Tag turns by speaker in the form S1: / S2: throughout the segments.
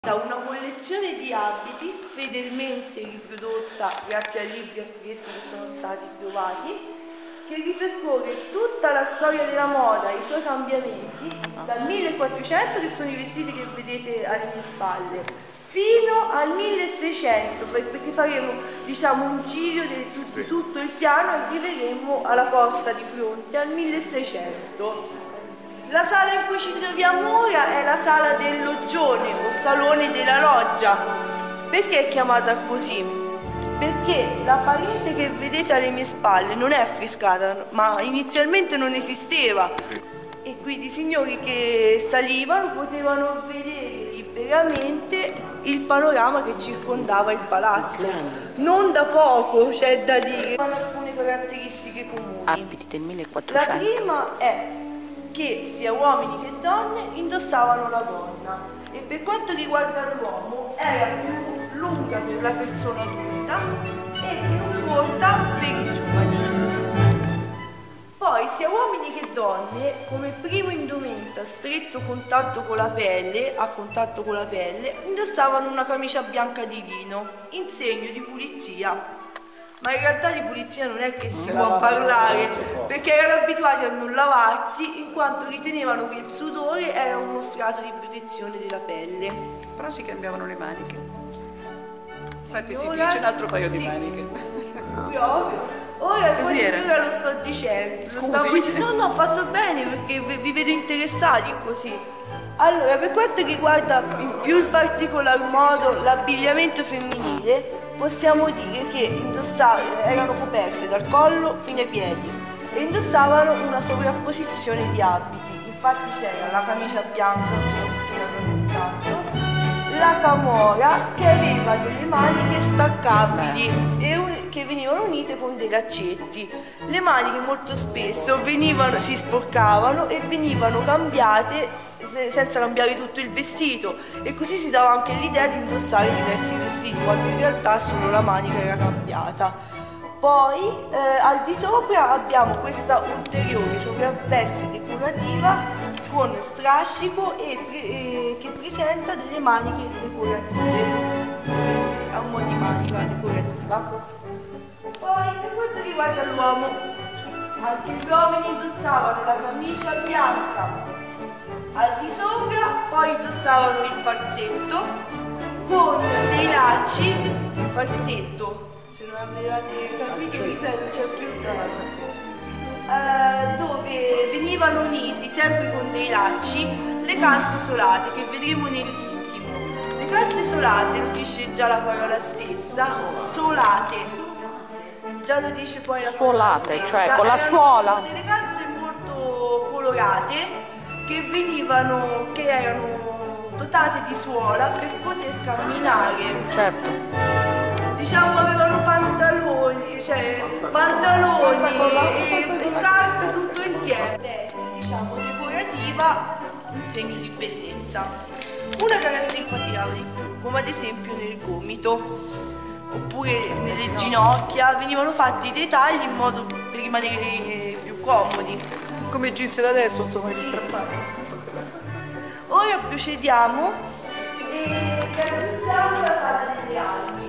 S1: Una collezione di abiti fedelmente riprodotta grazie a libri e affreschi che sono stati trovati, che ripercorre tutta la storia della moda, i suoi cambiamenti, dal 1400, che sono i vestiti che vedete alle mie spalle, fino al 1600, perché faremo un giro di tutto il piano e arriveremo alla porta di fronte al 1600. La sala in cui ci troviamo ora è la sala del loggione o salone della loggia. Perché è chiamata così? Perché la parete che vedete alle mie spalle non è affrescata, ma inizialmente non esisteva. E quindi i signori che salivano potevano vedere liberamente il panorama che circondava il palazzo. Non da poco, c'è da dire. Hanno alcune caratteristiche comuni.
S2: Abiti del 1400.
S1: La prima è che sia uomini che donne indossavano la gonna, e per quanto riguarda l'uomo era più lunga per la persona adulta e più corta per i giovani. Poi sia uomini che donne, come primo indumento a stretto contatto con la pelle, indossavano una camicia bianca di lino in segno di pulizia. Ma in realtà di pulizia non è che si può parlare, perché erano abituati a non lavarsi, in quanto ritenevano che il sudore era uno strato di protezione della pelle.
S2: Però si cambiavano le maniche. Infatti si dice un altro paio di maniche.
S1: Proprio. Ora lo sto dicendo. No, ho fatto bene, perché vi vedo interessati così. Allora, per quanto riguarda più in particolar modo l'abbigliamento femminile, possiamo dire che erano coperte dal collo fino ai piedi e indossavano una sovrapposizione di abiti. Infatti c'era la camicia bianca, la camora, che aveva delle maniche staccabili e che venivano unite con dei laccetti. Le maniche molto spesso si sporcavano e venivano cambiate senza cambiare tutto il vestito, e così si dava anche l'idea di indossare diversi vestiti, quando in realtà solo la manica era cambiata. Poi al di sopra abbiamo questa ulteriore sopravveste decorativa con strascico che presenta delle maniche decorative, a un mo' di manica decorativa. Poi per quanto riguarda l'uomo, anche gli uomini indossavano la camicia bianca al di sopra, poi indossavano il farzetto con dei lacci, farzetto, se non avevate capito, ripeto, c'è più dove venivano uniti sempre con dei lacci le calze solate, che vedremo nell'intimo. Le calze solate, lo dice già la parola stessa, solate, già lo dice poi la parola stessa,
S2: cioè con la suola.
S1: Erano delle calze molto colorate che erano dotate di suola per poter camminare.
S2: Certo.
S1: Avevano pantaloni e scarpe, tutto insieme. Decorativa, un segno di bellezza. Una caratteristica tirava di più, come ad esempio nel gomito, oppure nelle ginocchia, venivano fatti dei tagli in modo per rimanere più comodi.
S2: Come i jeans da adesso, insomma,
S1: sì. Ora procediamo e realizziamo la sala delle armi.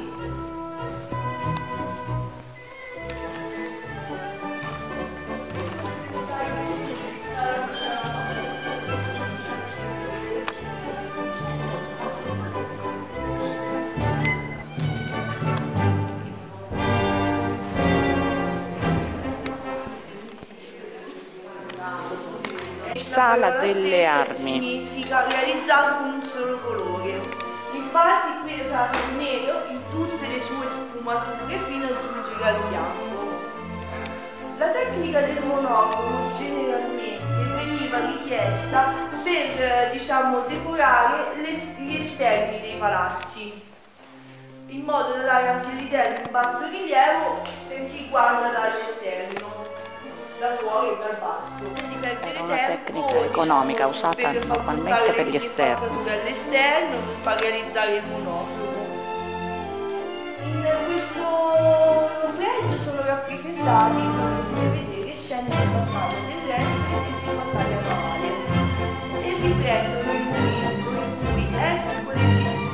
S2: Sala delle armi
S1: significa realizzato con un solo colore. Infatti qui è usato il nero in tutte le sue sfumature fino a giungere al bianco. La tecnica del monocolo generalmente veniva richiesta per decorare gli esterni dei palazzi, in modo da dare anche l'idea di un basso rilievo per chi guarda dall'esterno, da fuori e dal basso.
S2: È una tecnica economica usata normalmente per gli esterni.
S1: All'esterno per far realizzare il monocromo. In questo fregio sono rappresentati, come potete vedere, scene di battaglia terrestre e di battaglia navale, e riprendono il momento in cui Ercole egizio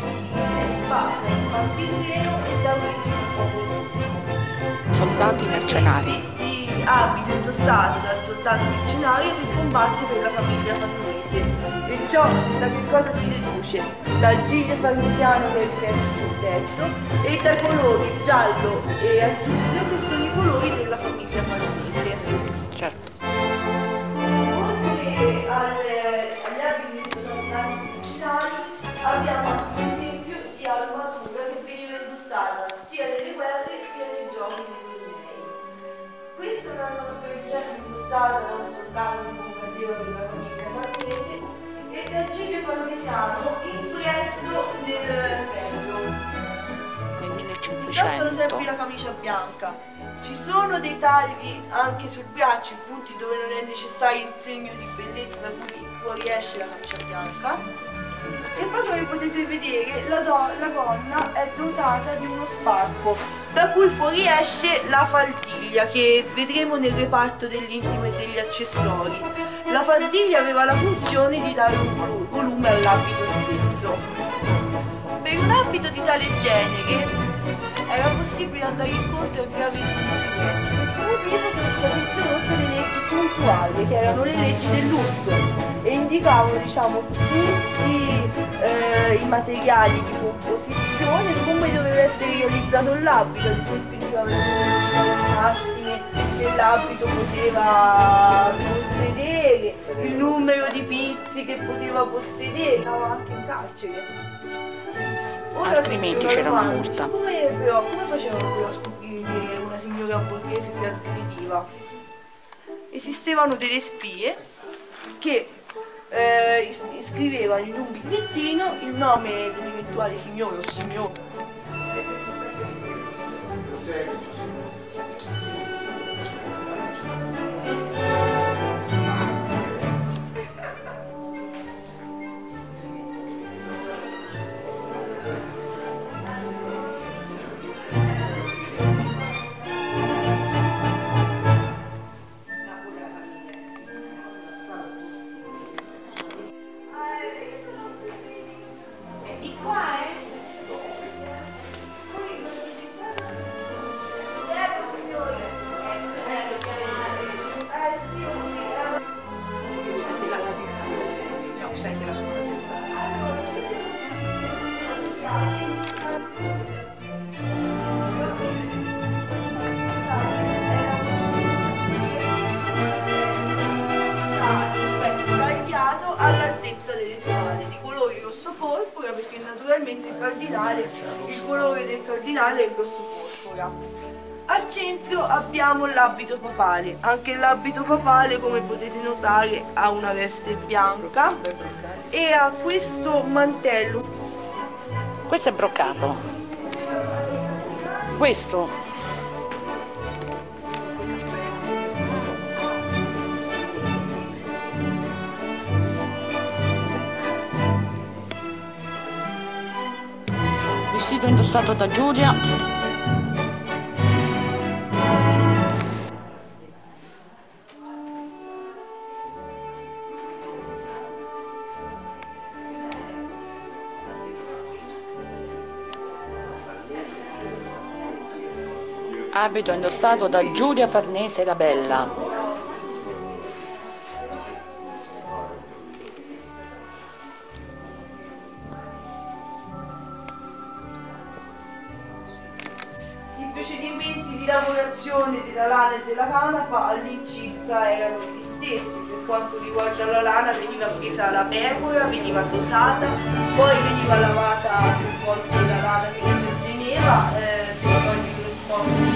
S2: soldati mercenari.
S1: Di abito indossato dal soldato mercenario che combatte per la famiglia farnese. E ciò da che cosa si deduce? Dal giglio farnesiano che è impresso sul petto e dai colori giallo e azzurro che sono i colori della famiglia farnese.
S2: Certo.
S1: Oltre agli abiti dei soldati mercenari abbiamo anche un esempio di armatura che veniva indossata sia nelle guerre sia nei giochi dei tornei. Questa è un'armatura indossata da un soldato che combatteva per la famiglia farnese e dal giglio farnesiano impresso nel ferro.
S2: Nel
S1: Indossano sempre
S2: 1500.
S1: la camicia bianca. Ci sono dei tagli anche sul braccio, in punti dove non è necessario il segno di bellezza da cui fuoriesce la camicia bianca. E poi come potete vedere la gonna è dotata di uno spacco da cui fuoriesce la faldiglia che vedremo nel reparto dell'intimo e degli accessori. La faldiglia aveva la funzione di dare un volume all'abito stesso. Per un abito di tale genere era possibile andare incontro a gravi conseguenze. Per questo motivo sono state introdotte le leggi suntuarie, che erano le leggi del lusso e indicavano, diciamo, tutti i materiali di composizione e come doveva essere realizzato l'abito. Ad esempio indicavano i massimi che l'abito poteva possedere, il numero di pizzi che poteva possedere, andava anche in carcere. Ora
S2: Altrimenti c'era una multa.
S1: Come facevano però a scoprire che una signora borghese trasgrediva? Esistevano delle spie che scrivevano in un bigliettino il nome dell'eventuale signore o signora.
S2: Senti la sua.
S1: Tagliato all'altezza delle spalle, di colore rosso porpora, perché naturalmente il colore del cardinale è il rosso porpora. Al centro abbiamo l'abito papale, anche l'abito papale come potete notare ha una veste bianca e ha questo mantello.
S2: Questo è broccato. Questo. Vestito indossato da Giulia. Abito indossato da Giulia Farnese la Bella.
S1: I procedimenti di lavorazione della lana e della canapa all'incirca erano gli stessi. Per quanto riguarda la lana veniva presa la pecora, veniva tosata, poi veniva lavata più volte la lana che si otteneva per togliere lo sporco